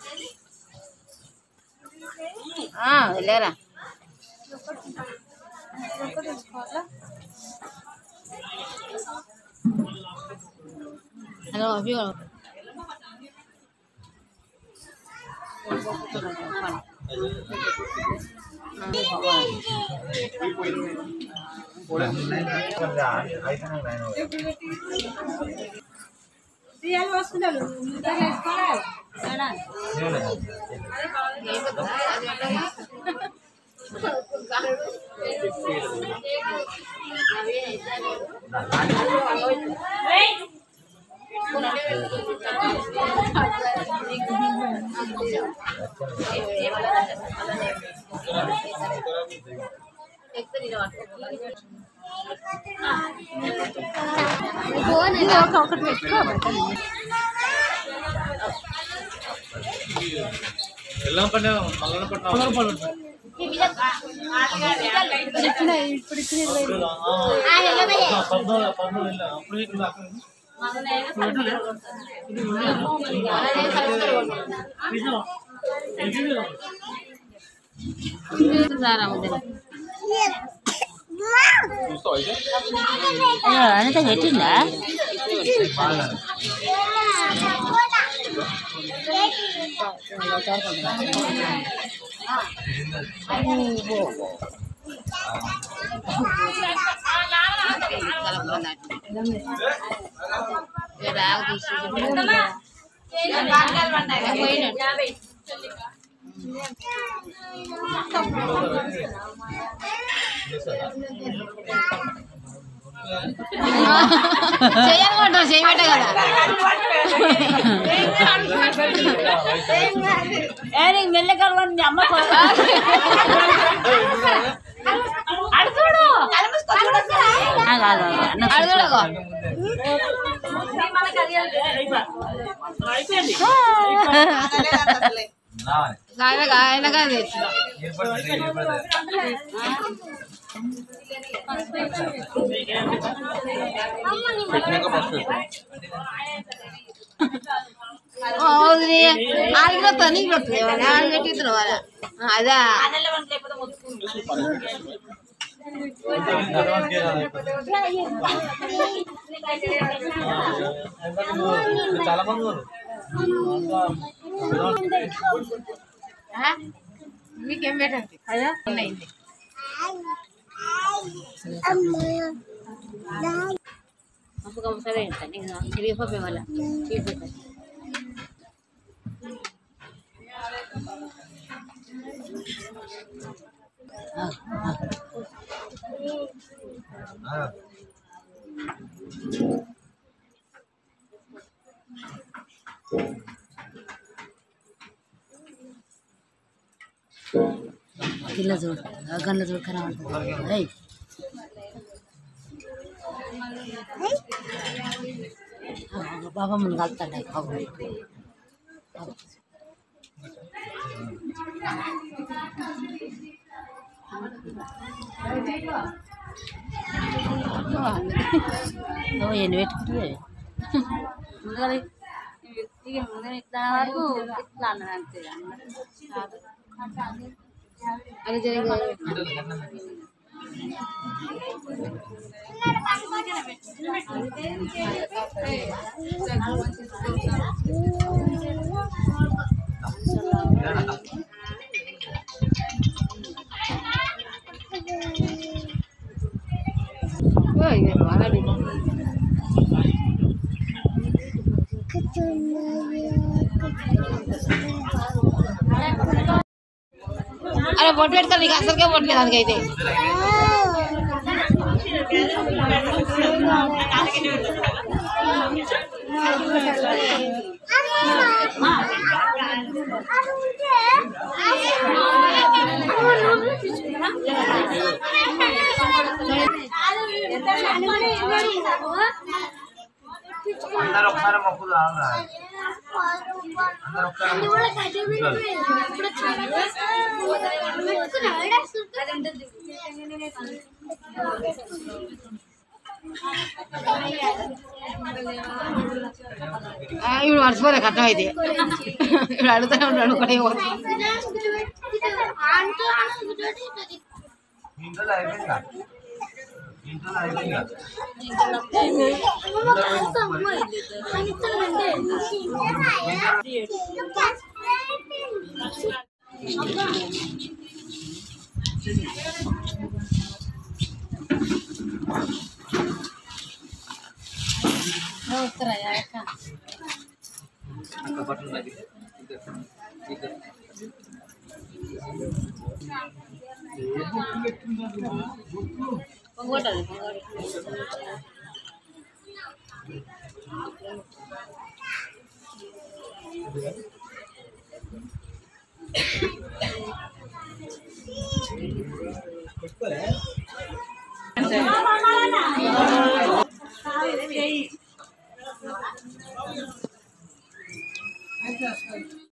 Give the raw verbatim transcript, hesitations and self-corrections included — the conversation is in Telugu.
వెళ్ళారా హలో అభి ఒకటి పెట్టుకో అంతా పెట్టిందా చేయనుకుంటారు చేయబట్టే కదా మెల్లకలు అమ్మ అడుగుడు అడుగుడు ఆయన కాదు ಹೌದ್ರಿ ಆಳ್ಗೊತ್ತ ನೀಗ್ ಗೊತ್ತೇ ಆಳ್ ಗಟ್ಟಿದ್ರು ಅದಾ చాలా మంది మీకేం పెట్టండి అదా ఉన్నాయింది అప్పుడు సరే తిరిగిపోయి వల్ల తిరిగిపోతాయి గిల్ల చూడు గల్ల చూడు కనబడుతుంది బాబా ముందు కలుతాడు బాబు ఎన్ని పెట్టుకుంటే ఇట్లా వరకు ఇట్లా అన్నది అంతే అది జరిగింది అరే బొట్టు పెడతాను నీకు అసలుకే బొట్టలేదు అందుకైతే అందరూ ఒకసారి మొక్కులు అందరూ ఒకసారి ఇప్పుడు మర్చిపోలే కట్నం అయితే ఇప్పుడు అడుగుతూనే ఉన్నాడు కూడా ఇంట్లో అయిపోయిందా ఇంట్లో అయిపోయిందా వస్తారా అక్క అక్క పట్టు ఉన్నది పొంగోటది పొంగోటది